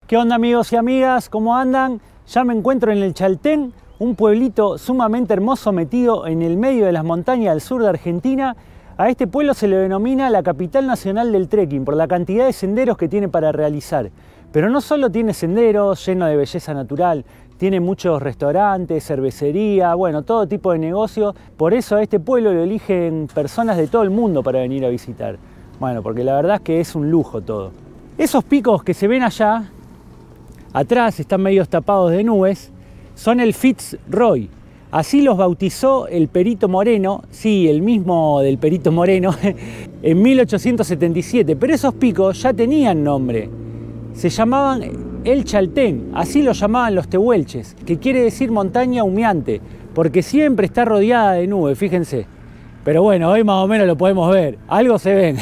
¿Qué onda, amigos y amigas? ¿Cómo andan? Ya me encuentro en el Chaltén, un pueblito sumamente hermoso metido en el medio de las montañas del sur de Argentina. A este pueblo se le denomina la capital nacional del trekking por la cantidad de senderos que tiene para realizar. Pero no solo tiene senderos llenos de belleza natural, tiene muchos restaurantes, cervecería, bueno, todo tipo de negocio. Por eso a este pueblo lo eligen personas de todo el mundo para venir a visitar. Bueno, porque la verdad es que es un lujo todo. Esos picos que se ven allá, atrás están medio tapados de nubes, son el Fitzroy. Así los bautizó el Perito Moreno, sí, el mismo del Perito Moreno, en 1877. Pero esos picos ya tenían nombre. Se llamaban el Chaltén, así lo llamaban los tehuelches, que quiere decir montaña humeante, porque siempre está rodeada de nubes, fíjense. Pero bueno, hoy más o menos lo podemos ver, algo se ven.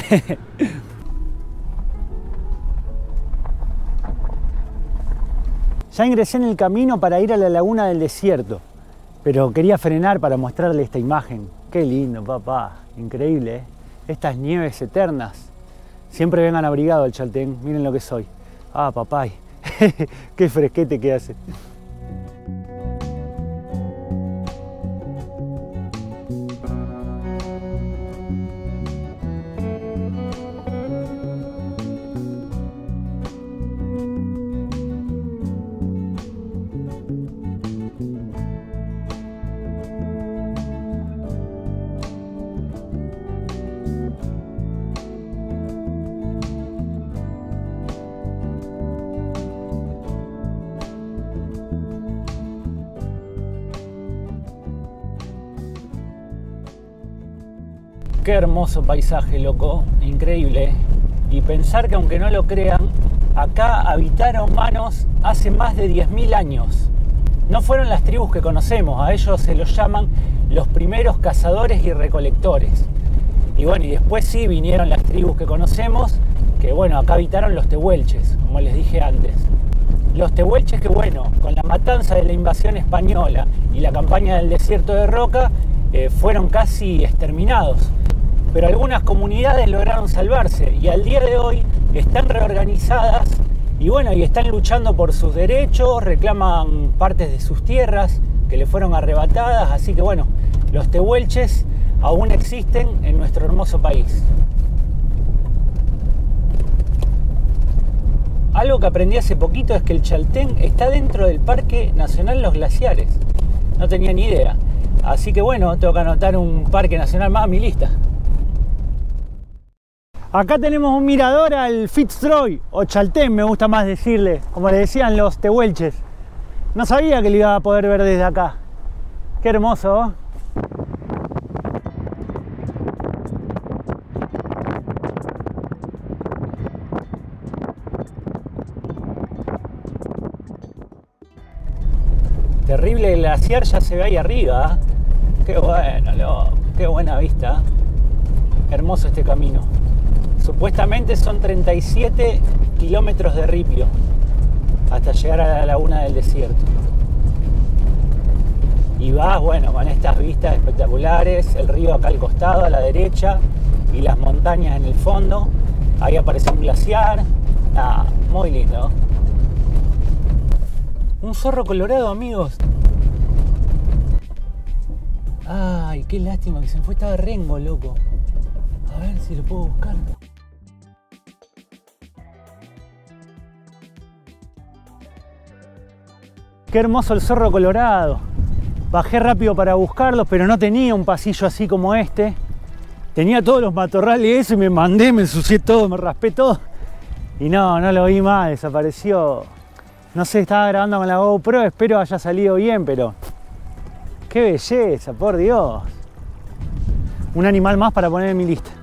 Ya ingresé en el camino para ir a la laguna del desierto, pero quería frenar para mostrarle esta imagen. Qué lindo, papá, increíble, ¿eh? Estas nieves eternas. Siempre vengan abrigado al Chaltén, miren lo que soy. Ah, papá, qué fresquete que hace. Qué hermoso paisaje, loco, increíble. Y pensar que, aunque no lo crean, acá habitaron humanos hace más de 10.000 años. No fueron las tribus que conocemos, a ellos se los llaman los primeros cazadores y recolectores. Y bueno, y después sí vinieron las tribus que conocemos, que bueno, acá habitaron los tehuelches, como les dije antes. Los tehuelches que bueno, con la matanza de la invasión española y la campaña del desierto de Roca, fueron casi exterminados. Pero algunas comunidades lograron salvarse y al día de hoy están reorganizadas y bueno, y están luchando por sus derechos, reclaman partes de sus tierras que le fueron arrebatadas, así que bueno, los tehuelches aún existen en nuestro hermoso país. Algo que aprendí hace poquito es que el Chaltén está dentro del Parque Nacional Los Glaciares. No tenía ni idea. Así que bueno, tengo que anotar un parque nacional más a mi lista. Acá tenemos un mirador al Fitzroy, o Chaltén me gusta más decirle, como le decían los tehuelches. No sabía que lo iba a poder ver desde acá. Qué hermoso, ¿oh? Terrible glaciar ya se ve ahí arriba. Qué bueno, loco, qué buena vista. Hermoso este camino. Supuestamente son 37 kilómetros de ripio hasta llegar a la laguna del desierto. Y vas, bueno, con estas vistas espectaculares, el río acá al costado, a la derecha, y las montañas en el fondo. Ahí aparece un glaciar. Ah, muy lindo. Un zorro colorado, amigos. Ay, qué lástima que se me fue, estaba rengo, loco. A ver si lo puedo buscar. Qué hermoso el zorro colorado. Bajé rápido para buscarlos, pero no tenía un pasillo así como este. Tenía todos los matorrales y eso, y me mandé, me ensucié todo, me raspé todo. Y no lo vi más, desapareció. No sé, estaba grabando con la GoPro, espero haya salido bien, pero... ¡Qué belleza, por Dios! Un animal más para poner en mi lista.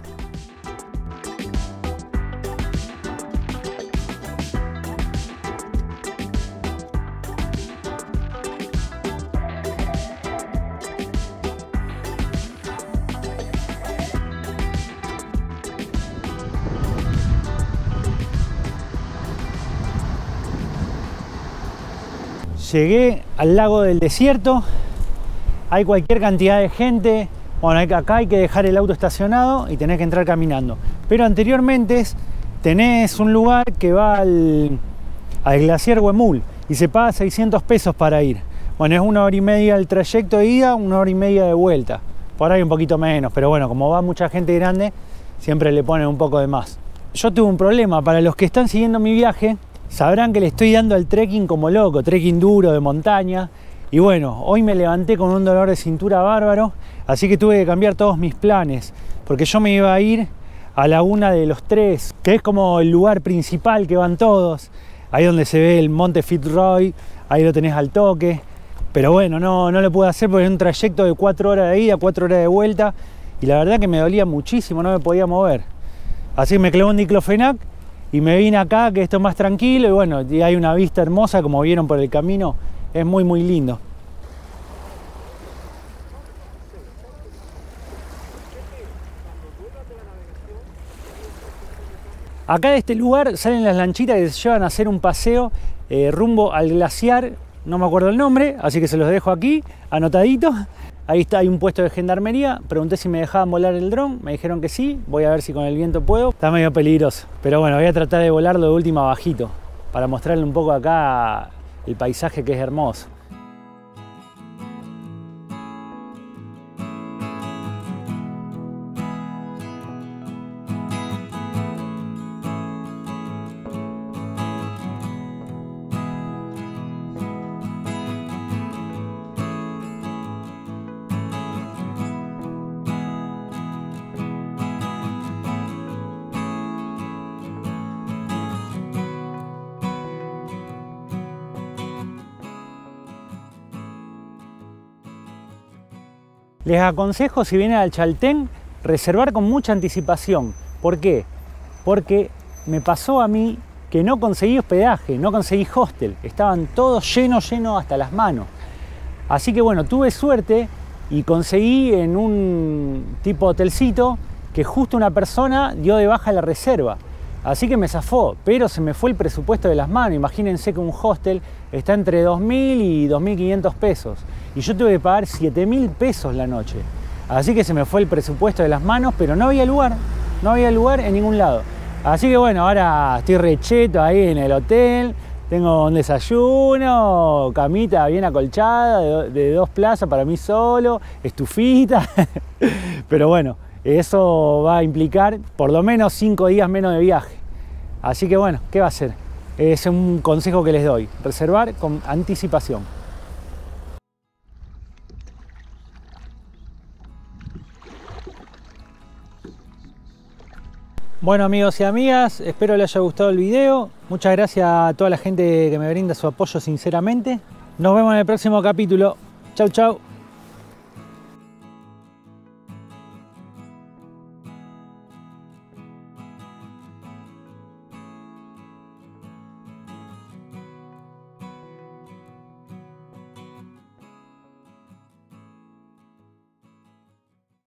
Llegué al lago del desierto, hay cualquier cantidad de gente, bueno, acá hay que dejar el auto estacionado y tenés que entrar caminando. Pero anteriormente tenés un lugar que va al glaciar Huemul y se paga 600 pesos para ir. Bueno, es 1 hora y media el trayecto de ida, 1 hora y media de vuelta. Por ahí un poquito menos, pero bueno, como va mucha gente grande, siempre le ponen un poco de más. Yo tuve un problema. Para los que están siguiendo mi viaje, sabrán que le estoy dando al trekking como loco, trekking duro de montaña. Y bueno, hoy me levanté con un dolor de cintura bárbaro, así que tuve que cambiar todos mis planes, porque yo me iba a ir a Laguna de los Tres, que es como el lugar principal que van todos, ahí donde se ve el Monte Fitzroy, ahí lo tenés al toque. Pero bueno, no lo pude hacer porque es un trayecto de 4 horas de ida, 4 horas de vuelta, y la verdad que me dolía muchísimo, no me podía mover. Así que me clavé un diclofenac y me vine acá, que esto es más tranquilo, y bueno, y hay una vista hermosa, como vieron por el camino, es muy muy lindo. Acá de este lugar salen las lanchitas que se llevan a hacer un paseo rumbo al glaciar, no me acuerdo el nombre, así que se los dejo aquí, anotaditos. Ahí está, hay un puesto de gendarmería, pregunté si me dejaban volar el dron, me dijeron que sí, voy a ver si con el viento puedo. Está medio peligroso, pero bueno, voy a tratar de volarlo de última bajito, para mostrarle un poco acá el paisaje que es hermoso. Les aconsejo, si vienen al Chaltén, reservar con mucha anticipación. ¿Por qué? Porque me pasó a mí que no conseguí hospedaje, no conseguí hostel. Estaban todos llenos hasta las manos. Así que bueno, tuve suerte y conseguí en un tipo hotelcito que justo una persona dio de baja la reserva. Así que me zafó, pero se me fue el presupuesto de las manos. Imagínense que un hostel está entre 2.000 y 2.500 pesos. Y yo tuve que pagar 7.000 pesos la noche. Así que se me fue el presupuesto de las manos, pero no había lugar en ningún lado. Así que bueno, ahora estoy recheto ahí en el hotel. Tengo un desayuno, camita bien acolchada, de 2 plazas para mí solo, estufita. Pero bueno, eso va a implicar por lo menos 5 días menos de viaje. Así que bueno, ¿qué va a ser? Es un consejo que les doy, reservar con anticipación. Bueno amigos y amigas, espero les haya gustado el video. Muchas gracias a toda la gente que me brinda su apoyo sinceramente. Nos vemos en el próximo capítulo. Chau, chau.